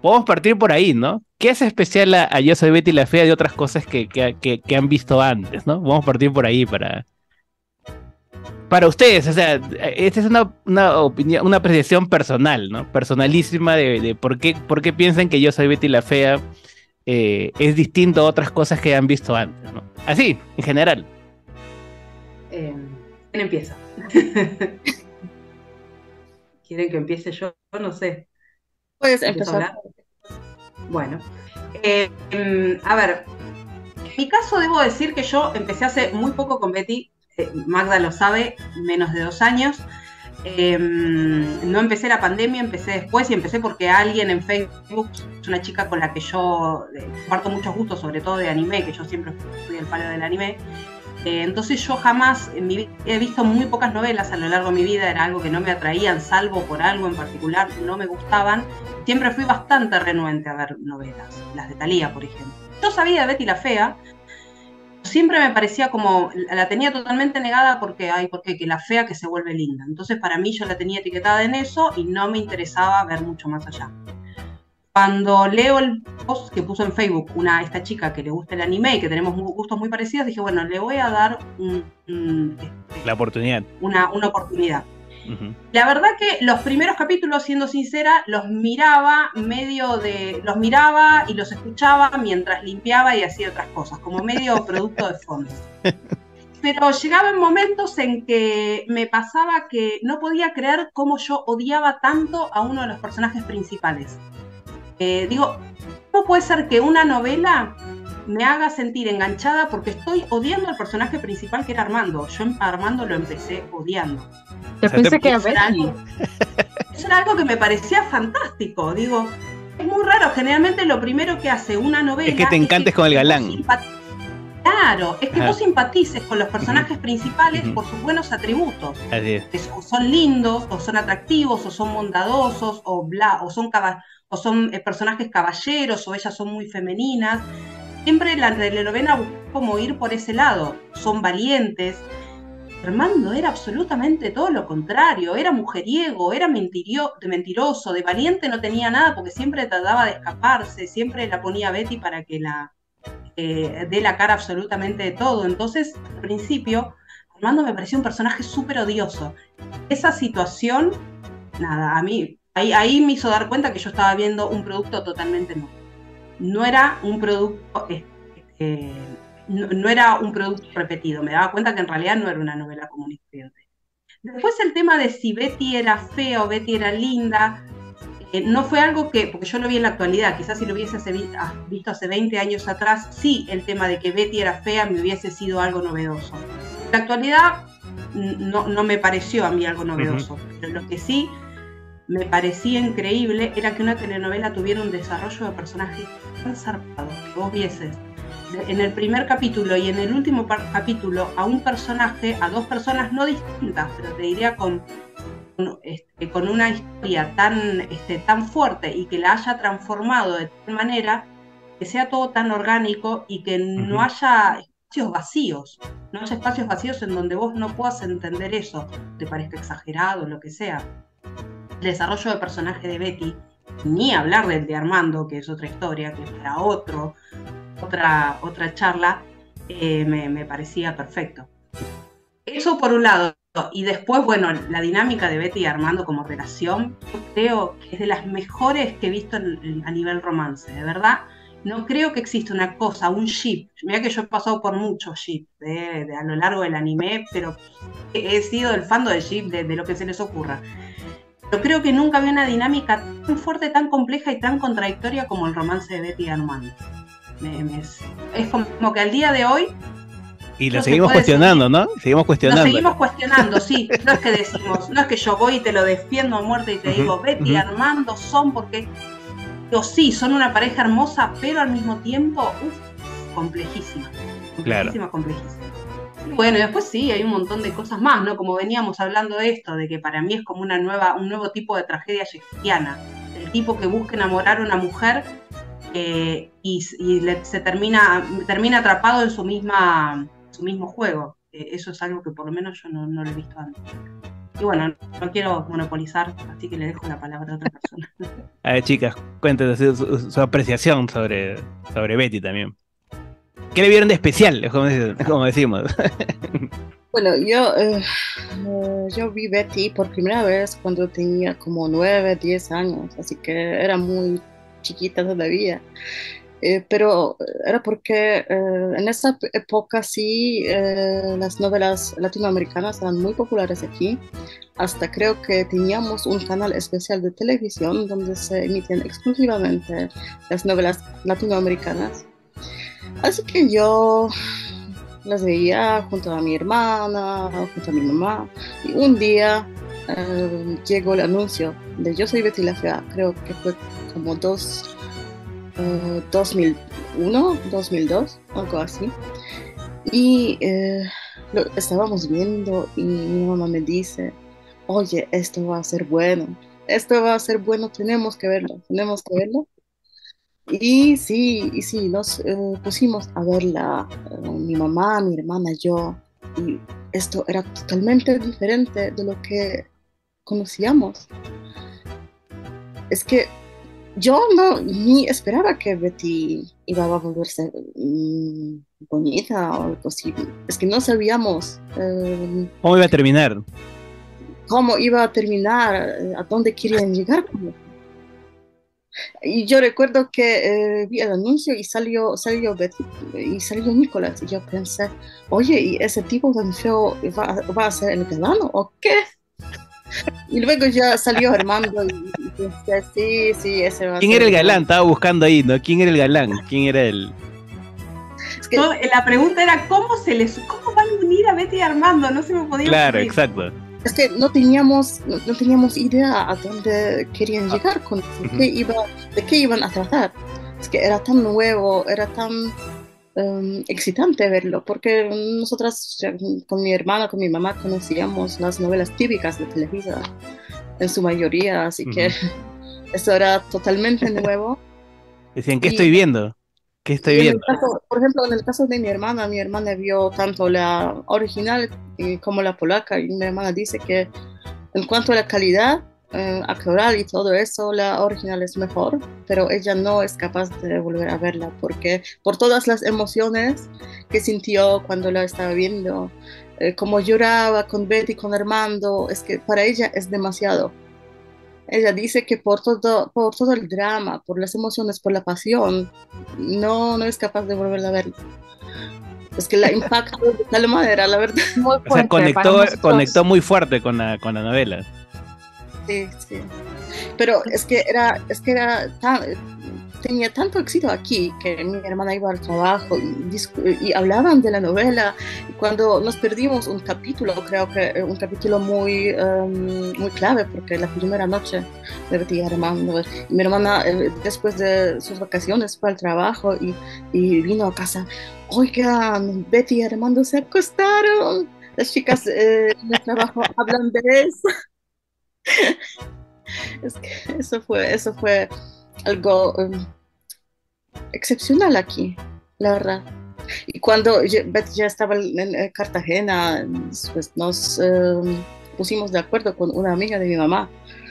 podemos partir por ahí, ¿no? ¿Qué hace especial a Yo soy Betty la Fea de otras cosas que han visto antes, ¿no? Vamos a partir por ahí para ustedes. O sea, esta es una opinión, una apreciación personal, ¿no? Personalísima de por qué piensan que Yo soy Betty la Fea es distinto a otras cosas que han visto antes, ¿no? Así, en general. ¿Quién empieza? ¿Quieren que empiece yo? No sé. Puedes ¿Empiezo a empezar. hablar? Bueno. A ver, en mi caso debo decir que yo empecé hace muy poco con Betty. Magda lo sabe, menos de 2 años. No empecé la pandemia, empecé después y empecé porque alguien en Facebook, es una chica con la que yo comparto muchos gustos, sobre todo de anime, que yo siempre fui el palo del anime. Entonces yo jamás, he visto muy pocas novelas a lo largo de mi vida, era algo que no me atraían, salvo por algo en particular, no me gustaban. Siempre fui bastante renuente a ver novelas, las de Thalía, por ejemplo. Yo sabía de Betty la Fea, siempre me parecía como, la tenía totalmente negada porque, que la fea que se vuelve linda. Entonces para mí yo la tenía etiquetada en eso y no me interesaba ver mucho más allá. Cuando leo el post que puso en Facebook esta chica que le gusta el anime y que tenemos gustos muy parecidos, dije, bueno, le voy a dar la oportunidad. Una oportunidad. La verdad que los primeros capítulos, siendo sincera, los miraba y los escuchaba mientras limpiaba y hacía otras cosas, como medio producto de fondo. Pero llegaban momentos en que me pasaba que no podía creer cómo yo odiaba tanto a uno de los personajes principales. Digo, ¿cómo puede ser que una novela me haga sentir enganchada porque estoy odiando al personaje principal que era Armando? Yo a Armando lo empecé odiando. Yo pensé que era Betty. Eso era algo que me parecía fantástico. Digo, es muy raro. Generalmente lo primero que hace una novela es que te encantes con el galán. Claro, es que vos simpatices con los personajes principales por sus buenos atributos. Así es. O son lindos, o son atractivos, o son bondadosos, o son personajes caballeros, o ellas son muy femeninas. Siempre la telenovela busca como ir por ese lado. Son valientes. Armando era absolutamente todo lo contrario, era mujeriego, era mentiroso, de valiente no tenía nada porque siempre trataba de escaparse, siempre la ponía a Betty para que dé la cara absolutamente de todo. Entonces, al principio, Armando me parecía un personaje súper odioso. Esa situación, nada, a mí, ahí me hizo dar cuenta que yo estaba viendo un producto totalmente nuevo. No era un producto... no era un producto repetido, me daba cuenta que en realidad no era una novela común y corriente. Después el tema de si Betty era fea o Betty era linda, no fue algo que, porque yo lo vi en la actualidad, quizás si lo hubiese visto hace 20 años atrás, sí, el tema de que Betty era fea me hubiese sido algo novedoso. En la actualidad no me pareció a mí algo novedoso, pero lo que sí me parecía increíble era que una telenovela tuviera un desarrollo de personajes tan zarpado, que vos vieses en el primer capítulo y en el último capítulo a un personaje, a dos personas no distintas, pero te diría con una historia tan fuerte y que la haya transformado de tal manera que sea todo tan orgánico y que no haya espacios vacíos en donde vos no puedas entender eso, te parezca exagerado, lo que sea. El desarrollo de personaje de Betty, ni hablar del de Armando, que es otra historia, que es para otra charla, me parecía perfecto. Eso por un lado. Y después, bueno, la dinámica de Betty y Armando como relación, yo creo que es de las mejores que he visto a nivel romance, de verdad. No creo que exista una cosa, un ship. Mira que yo he pasado por muchos ships a lo largo del anime, pero he sido el fan del ship de lo que se les ocurra. Pero creo que nunca había una dinámica tan fuerte, tan compleja y tan contradictoria como el romance de Betty y Armando. Es como que al día de hoy... Y lo seguimos cuestionando, ¿no? Seguimos cuestionando. Lo seguimos cuestionando, sí. No es que decimos, no es que yo voy y te lo defiendo a muerte y te digo, Betty y Armando son porque... sí, son una pareja hermosa, pero al mismo tiempo, complejísima. Claro. Complejísima. Bueno, y después sí, hay un montón de cosas más, ¿no? Como veníamos hablando de esto, de que para mí es como un nuevo tipo de tragedia shakespeariana. El tipo que busca enamorar a una mujer se termina atrapado en su mismo juego. Eso es algo que por lo menos yo no lo he visto antes. Y bueno, no quiero monopolizar, así que le dejo la palabra a otra persona. A ver, chicas, cuéntenos su apreciación sobre Betty también. ¿Qué le vieron de especial, como decimos? Bueno, yo vi Betty por primera vez cuando tenía como 9, 10 años, así que era muy chiquita todavía. Pero era porque en esa época sí las novelas latinoamericanas eran muy populares aquí. Hasta creo que teníamos un canal especial de televisión donde se emitían exclusivamente las novelas latinoamericanas. Así que yo las veía junto a mi hermana, junto a mi mamá. Y un día llegó el anuncio de Yo soy Betty la Fea, creo que fue como 2001, 2002, algo así. Y lo estábamos viendo y mi mamá me dice, oye, esto va a ser bueno, tenemos que verlo, tenemos que verlo. Y sí, nos pusimos a verla, mi mamá, mi hermana, yo, y esto era totalmente diferente de lo que conocíamos. Es que yo no ni esperaba que Betty iba a volverse bonita o algo así. Es que no sabíamos ¿Cómo iba a terminar? cómo iba a terminar, a dónde querían llegar. Y yo recuerdo que vi el anuncio y salió Betty y salió Nicolás. Y yo pensé, oye, ¿y ese tipo tan feo va a ser el galán o qué? Y luego ya salió Armando y pensé, sí, ese va a ser. ¿Quién era el galán? Estaba buscando ahí, ¿no? ¿Quién era el galán? ¿Quién era el...? Es que, La pregunta era cómo van a unir a Betty y Armando, no se me podía Claro, ocurrir. exacto. es que no teníamos idea a dónde querían llegar con eso, de qué iban a tratar. Es que era tan nuevo, era tan excitante verlo, porque nosotras con mi hermana, con mi mamá conocíamos las novelas típicas de Televisa en su mayoría, así que eso era totalmente nuevo. Decían, ¿qué Y- estoy viendo? ¿Qué estoy Y en el viendo? caso, por ejemplo, en el caso de mi hermana vio tanto la original como la polaca, y mi hermana dice que en cuanto a la calidad actoral y todo eso, la original es mejor, pero ella no es capaz de volver a verla porque por todas las emociones que sintió cuando la estaba viendo, como lloraba con Betty, con Armando, es que para ella es demasiado. Ella dice que por todo el drama, por las emociones, por la pasión, no es capaz de volverla a ver. Es que la impacta de tal manera, la verdad. Muy O sea, fuerte para nosotros. conectó muy fuerte con la novela. Sí, sí. Pero tenía tanto éxito aquí que mi hermana iba al trabajo y hablaban de la novela. Y cuando nos perdimos un capítulo, creo que un capítulo muy clave, porque la primera noche de Betty y Armando, y mi hermana después de sus vacaciones fue al trabajo y vino a casa. Oigan, Betty y Armando se acostaron. Las chicas en el trabajo hablan de eso. Es que eso fue algo excepcional aquí, la verdad. Y cuando Betty ya estaba en Cartagena, pues nos pusimos de acuerdo con una amiga de mi mamá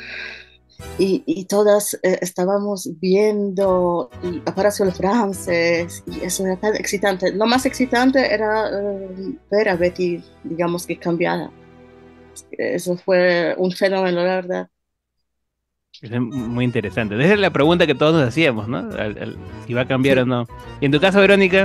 y todas estábamos viendo y apareció el francés y eso era tan excitante. Lo más excitante era ver a Betty, digamos que cambiada. Eso fue un fenómeno, la verdad. Es muy interesante. Esa es la pregunta que todos nos hacíamos, ¿no? Si va a cambiar o no. Y en tu caso, Verónica,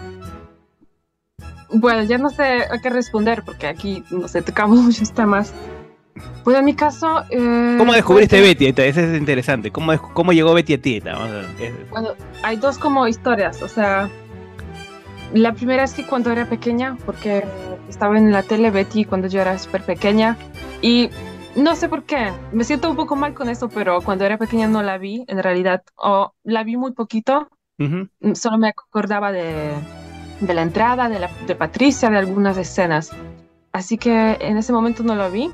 Bueno, ya no sé a qué responder porque aquí, no sé, tocamos muchos temas. Pues en mi caso... ¿cómo descubriste pues, Betty? Eso es interesante. ¿Cómo llegó Betty a ti? Vamos a ver. Bueno, hay dos como historias, o sea, la primera es que cuando era pequeña, porque estaba en la tele Betty cuando yo era súper pequeña y no sé por qué, me siento un poco mal con eso, pero cuando era pequeña no la vi en realidad, o la vi muy poquito, Ujú. solo me acordaba de la entrada, de Patricia, de algunas escenas, así que en ese momento no lo vi.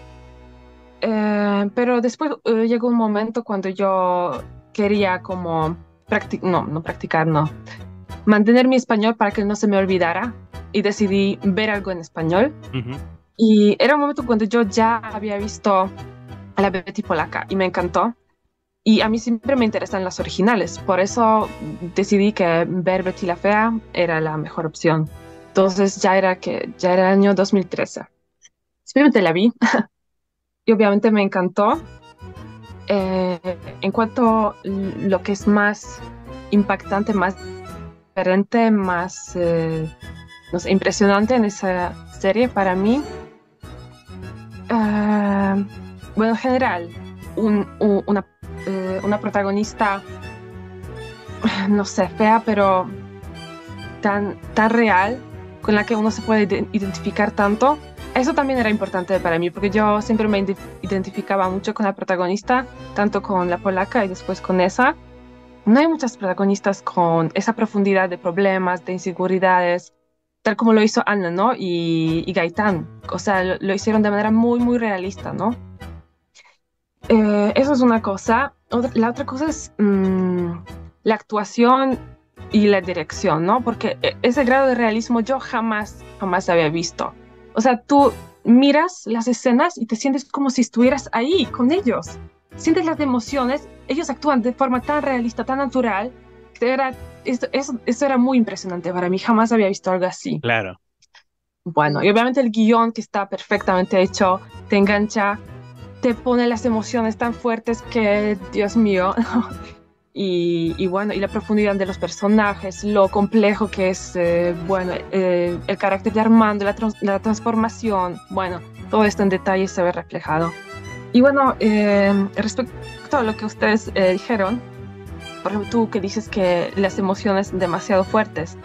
Pero después llegó un momento cuando yo quería como mantener mi español para que no se me olvidara y decidí ver algo en español. Ujú. Y era un momento cuando yo ya había visto a la Betty polaca y me encantó. Y a mí siempre me interesan las originales, por eso decidí que ver Betty la Fea era la mejor opción. Entonces ya era el año 2013. Simplemente la vi y obviamente me encantó. En cuanto a lo que es más impactante, más diferente, más no sé, impresionante en esa serie para mí, bueno, en general, una protagonista, no sé, fea, pero tan real, con la que uno se puede identificar tanto. Eso también era importante para mí, porque yo siempre me identificaba mucho con la protagonista, tanto con la polaca y después con esa. No hay muchas protagonistas con esa profundidad de problemas, de inseguridades, tal como lo hizo Anna, ¿no? Y Gaitán. O sea, lo hicieron de manera muy, muy realista, ¿no? Eso es una cosa. La otra cosa es la actuación y la dirección, ¿no? Porque ese grado de realismo yo jamás había visto. O sea, tú miras las escenas y te sientes como si estuvieras ahí con ellos. Sientes las emociones, ellos actúan de forma tan realista, tan natural, que eso era muy impresionante para mí. Jamás había visto algo así. Claro. Bueno, y obviamente el guión, que está perfectamente hecho, te engancha, te pone las emociones tan fuertes que, Dios mío. Y bueno, y la profundidad de los personajes, lo complejo que es, bueno, el carácter de Armando, la transformación, bueno, todo esto en detalle se ve reflejado. Y bueno, respecto a lo que ustedes dijeron, por ejemplo, tú que dices que las emociones demasiado fuertes,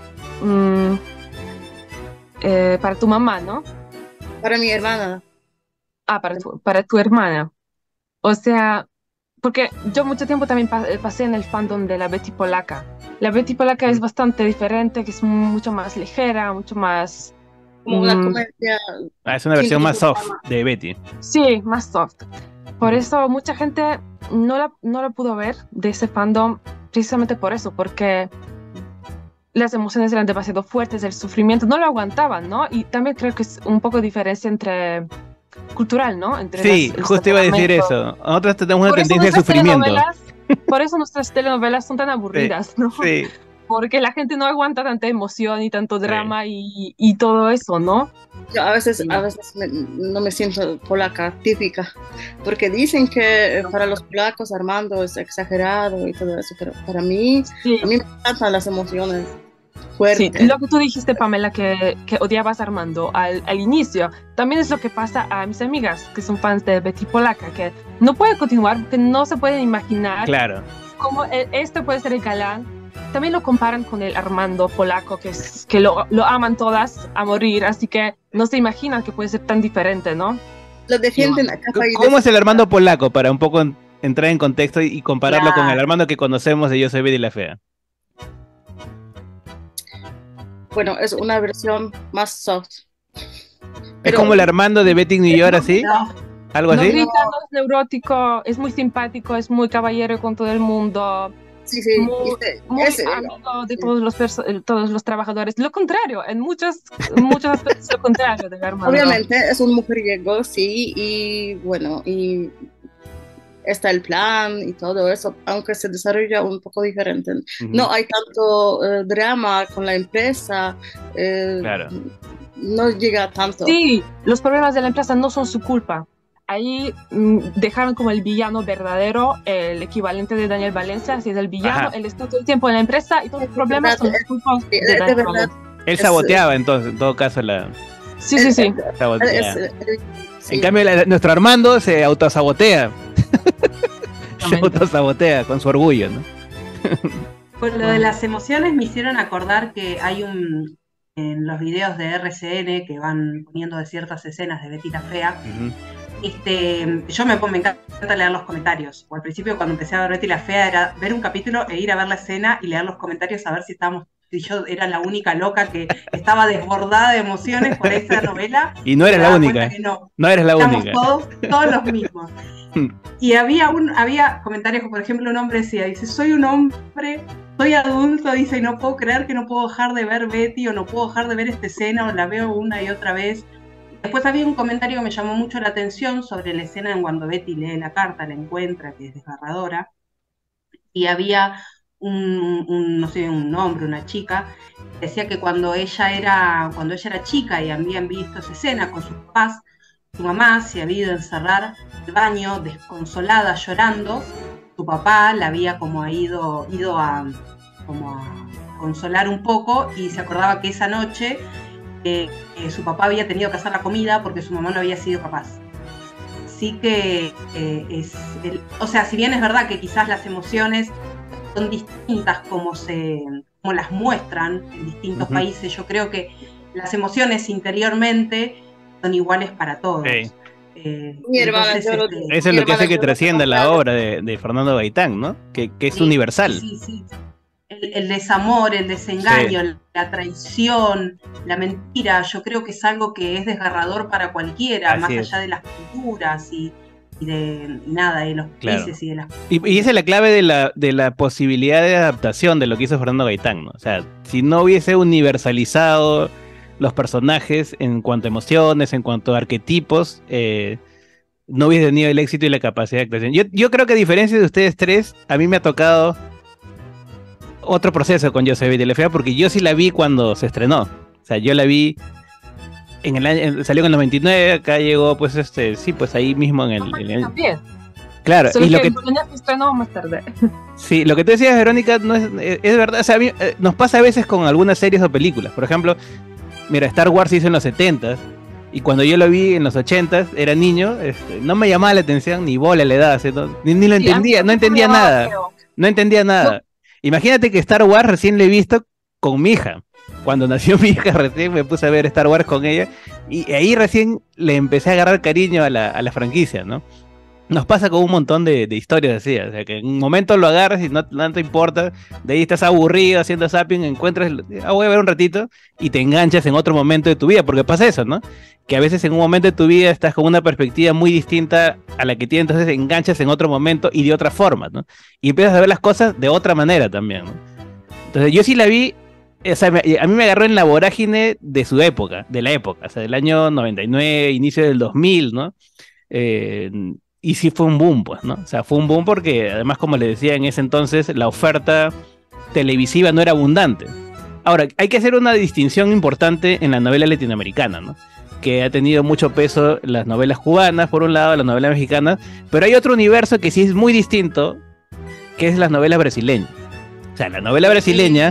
para tu mamá, ¿no? Para mi hermana. Ah, para tu hermana. O sea, porque yo mucho tiempo también pasé en el fandom de la Betty polaca. La Betty polaca es bastante diferente, que es mucho más ligera, mucho más... Como una comedia. Es una versión más soft de Betty. Sí, más soft. Por eso mucha gente no la pudo ver de ese fandom, precisamente por eso, porque las emociones eran demasiado fuertes, el sufrimiento, no lo aguantaban, ¿no? Y también creo que es un poco diferencia entre... cultural, ¿no? Entre sí, justo iba a decir eso. Nosotros tenemos una tendencia de sufrimiento. Por eso nuestras telenovelas son tan aburridas, sí, ¿no? Sí. Porque la gente no aguanta tanta emoción y tanto drama y todo eso, ¿no? Yo a veces no me siento polaca típica, porque dicen que para los polacos Armando es exagerado y todo eso, pero para mí, a mí me encantan las emociones. Fuerte. Sí, lo que tú dijiste, Pamela, que odiabas a Armando al inicio, también es lo que pasa a mis amigas que son fans de Betty polaca, que no pueden continuar porque no se pueden imaginar cómo este puede ser el galán. También lo comparan con el Armando polaco, que lo aman todas a morir, así que no se imaginan que puede ser tan diferente, ¿no? Lo defienden acá. ¿Cómo es el Armando polaco? Para un poco entrar en contexto y compararlo con el Armando que conocemos de Yo soy Betty la Fea. Bueno, es una versión más soft. ¿Es como el Armando de Betty New York, así? ¿Algo así? No grita, no es neurótico, es muy simpático, es muy caballero con todo el mundo. Sí, muy amigo de todos los trabajadores. Lo contrario, en muchos aspectos lo contrario de Armando. Obviamente es un mujeriego, sí, y bueno, y está el plan y todo eso, aunque se desarrolla un poco diferente. No hay tanto drama con la empresa, no llega tanto. Sí, los problemas de la empresa no son su culpa. Ahí dejaron como el villano verdadero, el equivalente de Daniel Valencia, así es el villano, él está todo el tiempo en la empresa y todos los problemas son culpa de Daniel Valencia. Él saboteaba entonces, en todo caso, la... Sí. En cambio, nuestro Armando se autosabotea. Se autosabotea con su orgullo, ¿no? Por lo de las emociones me hicieron acordar que hay en los videos de RCN que van poniendo de ciertas escenas de Betty la Fea, yo me encanta leer los comentarios. O al principio, cuando empecé a ver Betty la Fea, era ver un capítulo e ir a ver la escena y leer los comentarios a ver si yo era la única loca que estaba desbordada de emociones por esa novela. Y no eres la única. No eres la única. Todos los mismos. Y había comentarios, como por ejemplo un hombre dice, soy un hombre, soy adulto, dice, y no puedo creer que no puedo dejar de ver Betty, o no puedo dejar de ver esta escena, o la veo una y otra vez. Después había un comentario que me llamó mucho la atención sobre la escena en cuando Betty lee la carta, la encuentra, que es desgarradora, y había no sé, un hombre, una chica, decía que cuando ella era chica y habían visto esa escena con sus papás, su mamá se había ido a encerrar al baño, desconsolada, llorando. Su papá la había como ido a consolar un poco, y se acordaba que esa noche su papá había tenido que hacer la comida porque su mamá no había sido capaz. Así que o sea, si bien es verdad que quizás las emociones son distintas como las muestran en distintos países, yo creo que las emociones interiormente son iguales para todos. Sí. Mi hermana, eso es lo que hace que trascienda la obra de Fernando Gaitán, ¿no? Que es universal. Sí. El desamor, el desengaño, sí, la traición, la mentira, yo creo que es algo que es desgarrador para cualquiera, así más es. Allá de las culturas y de los países, claro. Y esa es la clave de la posibilidad de adaptación de lo que hizo Fernando Gaitán, ¿no? O sea, si no hubiese universalizado los personajes en cuanto a emociones, en cuanto a arquetipos, no hubiese tenido el éxito y la capacidad de creación. Yo creo que a diferencia de ustedes tres, a mí me ha tocado otro proceso con Yo soy Betty la Fea, porque yo sí la vi cuando se estrenó. O sea, yo la vi en el año, salió en el 99, acá llegó pues sí, pues ahí mismo en el también. Claro, solo y lo que se estrenó más tarde. Sí, lo que tú decías, Verónica, no es verdad. O sea, nos pasa a veces con algunas series o películas. Por ejemplo, mira, Star Wars se hizo en los 70s, y cuando yo lo vi en los 80s, era niño, no me llamaba la atención, ni bola le daba, ni lo entendía, no entendía nada. No entendía nada. Imagínate que Star Wars recién lo he visto con mi hija. Cuando nació mi hija recién me puse a ver Star Wars con ella, y ahí recién le empecé a agarrar cariño a la franquicia, ¿no? Nos pasa con un montón de historias así, o sea, que en un momento lo agarras y no te importa, de ahí estás aburrido haciendo zapping, encuentras, voy a ver un ratito, y te enganchas en otro momento de tu vida, porque pasa eso, ¿no? Que a veces en un momento de tu vida estás con una perspectiva muy distinta a la que tienes, entonces te enganchas en otro momento y de otra forma, ¿no? Y empiezas a ver las cosas de otra manera también, ¿no? Entonces yo sí la vi, o sea, a mí me agarró en la vorágine de su época, de la época, o sea, del año 99, inicio del 2000, ¿no? Y sí fue un boom, pues, ¿no? O sea, fue un boom porque, además, como les decía en ese entonces, la oferta televisiva no era abundante. Ahora, hay que hacer una distinción importante en la novela latinoamericana, ¿no? Que ha tenido mucho peso las novelas cubanas, por un lado, las novelas mexicanas, pero hay otro universo que sí es muy distinto, que es las novelas brasileñas. O sea, la novela brasileña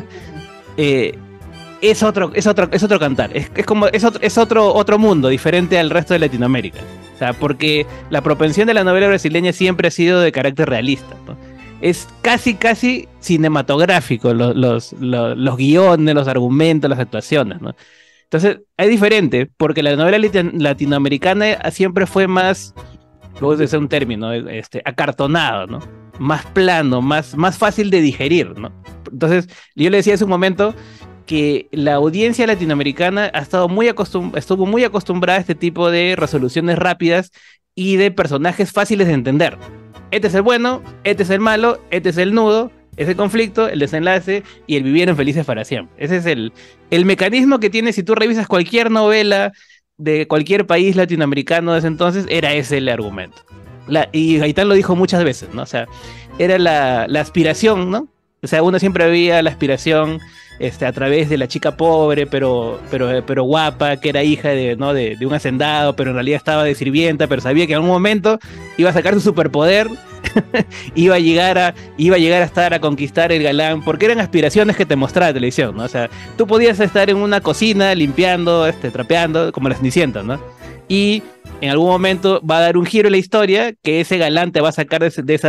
es otro cantar, es otro mundo, diferente al resto de Latinoamérica. O sea, porque la propensión de la novela brasileña siempre ha sido de carácter realista, ¿no? Es casi cinematográfico los guiones, los argumentos, las actuaciones, ¿no? Entonces, es diferente, porque la novela latinoamericana siempre fue más, luego de usar un término, acartonado, ¿no? Más plano, más fácil de digerir, ¿no? Entonces, yo le decía hace un momento que la audiencia latinoamericana estuvo muy acostumbrada a este tipo de resoluciones rápidas y de personajes fáciles de entender. Este es el bueno, este es el malo, este es el nudo, es el conflicto, el desenlace y el vivieron felices para siempre. Ese es el mecanismo que tiene. Si tú revisas cualquier novela de cualquier país latinoamericano de ese entonces, era ese el argumento. Y Gaitán lo dijo muchas veces, ¿no? O sea, era la aspiración, ¿no? O sea, uno siempre veía la aspiración a través de la chica pobre, pero guapa, que era hija de un hacendado, pero en realidad estaba de sirvienta, pero sabía que en algún momento iba a sacar su superpoder, iba a llegar a conquistar el galán, porque eran aspiraciones que te mostraba la televisión, ¿no? O sea, tú podías estar en una cocina limpiando, trapeando, como las Cenicientas, ¿no? Y en algún momento va a dar un giro en la historia que ese galán te va a sacar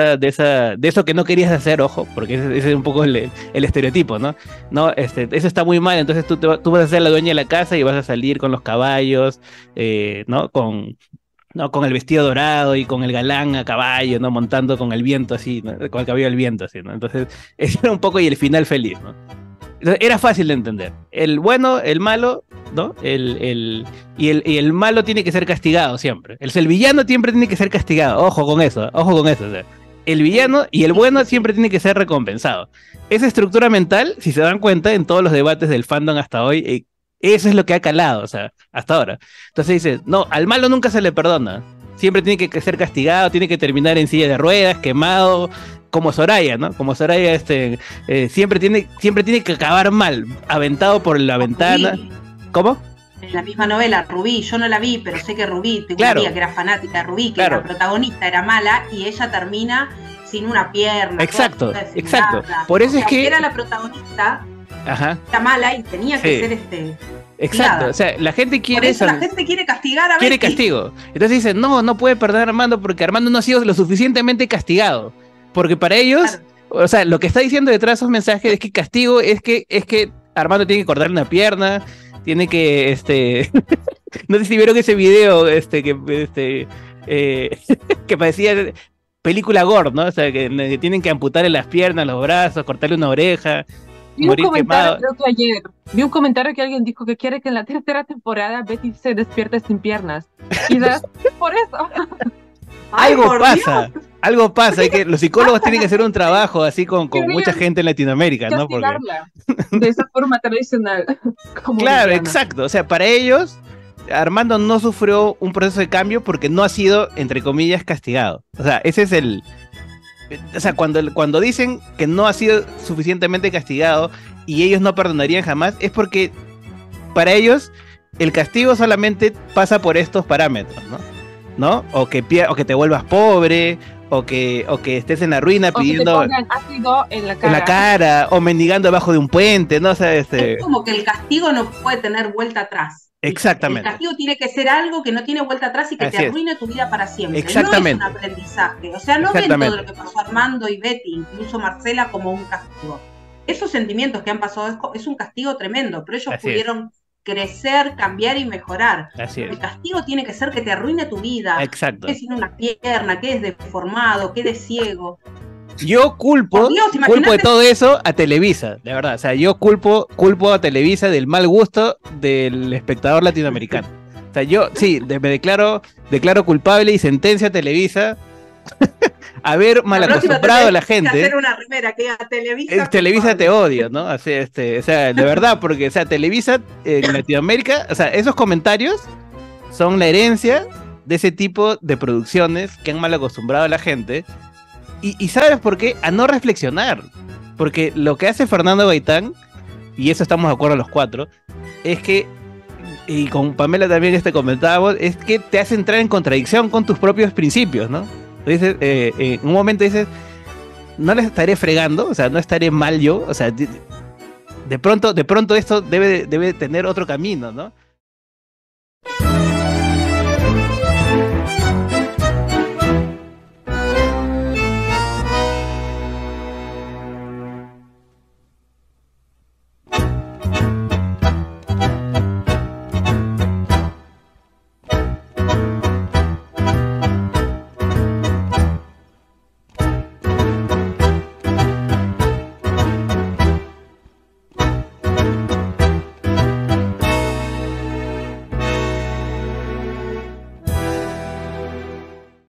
de eso que no querías hacer, ojo, porque ese es un poco el estereotipo, ¿no? Eso está muy mal, entonces tú vas a ser la dueña de la casa y vas a salir con los caballos, ¿no? Con el vestido dorado y con el galán a caballo, ¿no? Montando con el viento así, ¿no? Con el caballo del viento así, ¿no? Entonces, ese era un poco y el final feliz, ¿no? Entonces, era fácil de entender. El bueno, el malo, ¿no? Y el malo tiene que ser castigado siempre. El villano siempre tiene que ser castigado. Ojo con eso. O sea, el villano y el bueno siempre tiene que ser recompensado. Esa estructura mental, si se dan cuenta, en todos los debates del fandom hasta hoy, Eso es lo que ha calado, o sea, hasta ahora. Entonces dice, no, al malo nunca se le perdona. Siempre tiene que ser castigado, tiene que terminar en silla de ruedas, quemado, como Soraya, ¿no? Como Soraya, siempre tiene que acabar mal, aventado por la ventana. Rubí. ¿Cómo? En la misma novela, Rubí, yo no la vi, pero sé que Rubí, tengo una amiga que era fanática de Rubí, que la protagonista era mala y ella termina sin una pierna. Exacto, exacto. Por eso es que era la protagonista, era mala y tenía que ser Exacto, o sea, la gente quiere... Por eso la gente quiere castigar a Quiere Betty. castigo. Entonces dicen, no puede perder a Armando porque Armando no ha sido lo suficientemente castigado. Porque para ellos, o sea, lo que está diciendo detrás de esos mensajes es que castigo es que Armando tiene que cortarle una pierna, tiene que, no sé si vieron ese video, que parecía película gore, ¿no? O sea, que tienen que amputarle las piernas, los brazos, cortarle una oreja. Vi un comentario, creo que ayer, vi un comentario que alguien dijo que quiere que en la tercera temporada Betty se despierte sin piernas. Y por eso. Algo pasa, hay que los psicólogos tienen que hacer un trabajo así con mucha gente en Latinoamérica, ¿no? Porque... de esa forma tradicional. Claro, exacto. O sea, para ellos, Armando no sufrió un proceso de cambio porque no ha sido, entre comillas, castigado. O sea, ese es el... O sea, cuando dicen que no ha sido suficientemente castigado y ellos no perdonarían jamás, es porque para ellos el castigo solamente pasa por estos parámetros, ¿no? O que te vuelvas pobre, o que estés en la ruina pidiendo ácido en la cara, o mendigando abajo de un puente, ¿no? O sea, Es como que el castigo no puede tener vuelta atrás. Exactamente. El castigo tiene que ser algo que no tiene vuelta atrás y que te arruine tu vida para siempre. Exactamente. No es un aprendizaje. O sea, no ven todo lo que pasó Armando y Betty, incluso Marcela, como un castigo. Esos sentimientos que han pasado es un castigo tremendo, pero ellos pudieron crecer, cambiar y mejorar. El castigo tiene que ser que te arruine tu vida. Exacto. Que sin una pierna, que es deformado, que eres ciego. Yo culpo de todo eso a Televisa, de verdad. O sea, yo culpo a Televisa del mal gusto del espectador latinoamericano. O sea, yo sí, me declaro culpable y sentencia a Televisa haber malacostumbrado a la gente. Hacer una remera que a Televisa. Televisa te odio, ¿no? Así, o sea, de verdad, porque, o sea, Televisa en Latinoamérica, o sea, esos comentarios son la herencia de ese tipo de producciones que han malacostumbrado a la gente. Y ¿sabes por qué? A no reflexionar. Porque lo que hace Fernando Gaitán, y eso estamos de acuerdo los cuatro, es que, y con Pamela también comentábamos, es que te hace entrar en contradicción con tus propios principios, ¿no? Dices, en un momento dices, no les estaré fregando, o sea, no estaré mal yo, o sea, de pronto esto debe tener otro camino, ¿no?